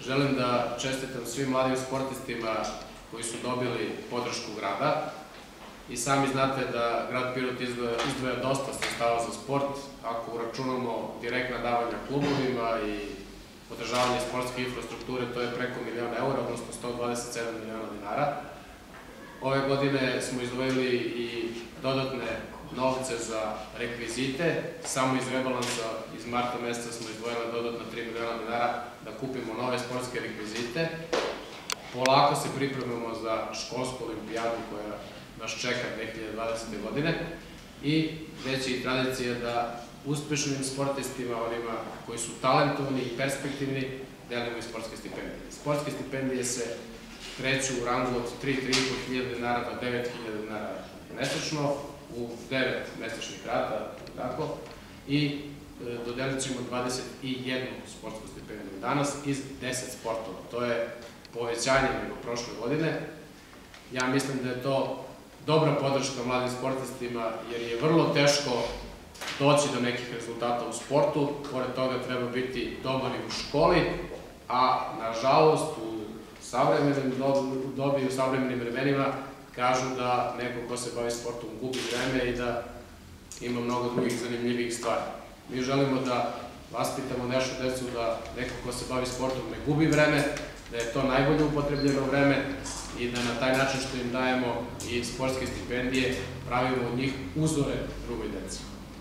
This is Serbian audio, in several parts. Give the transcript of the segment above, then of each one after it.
želim da čestitam svim mladim sportistima koji su dobili podršku grada. I sami znate da grad Pirot izdvaja dosta sredstava za sport. Ako uračunamo direktna davanja klubovima i održavanje sportske infrastrukture, to je preko €1.000.000, odnosno 127 miliona dinara. Ove godine smo izdvojili i dodatne novce za rekvizite. Samo iz rebalansa iz marta meseca smo izdvojili dodatna 3 miliona dinara da kupimo nove sportske rekvizite. Polako se pripremamo za školsku olimpijadu koja nas čeka 2020. godine i već je i tradicija da uspešnim sportistima, onima koji su talentovani i perspektivni, delimo i sportske stipendije. Sportske stipendije se kreću u rangu od 3.500 dinara do 9.000 dinara mesečno, u 9 mesečnih rata, i dodelit ćemo 21 sportsku stipendiju danas iz 10 sportova. To je povećanje nego prošle godine. Ja mislim da je to dobra podrška mladim sportistima, jer je vrlo teško doći do nekih rezultata u sportu. Pored toga treba biti dobar i u školi, a nažalost u savremenim dobi i u savremenim vremenima kažu da neko ko se bavi sportom gubi vreme i da ima mnogo drugih zanimljivih stvari. Mi želimo da vaspitamo našu decu da neko ko se bavi sportom ne gubi vreme, da je to najbolje upotrebljeno vreme i da na taj način što im dajemo i sportske stipendije pravimo od njih uzore drugoj deci.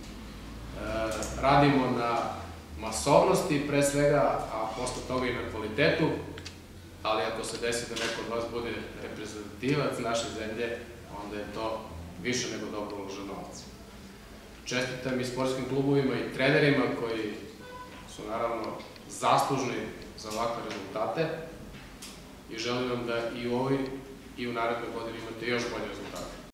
Radimo na masovnosti pre svega, a posle toga i na kvalitetu, ali ako se desi da neko od vas bude reprezentativac naše zemlje, onda je to više nego dobro uložen novac. Čestitam i sportskim klubovima i trenerima koji su naravno zaslužni za ovakve rezultate i želim vam da i u ovoj i u narednoj godini imate još bolje rezultate.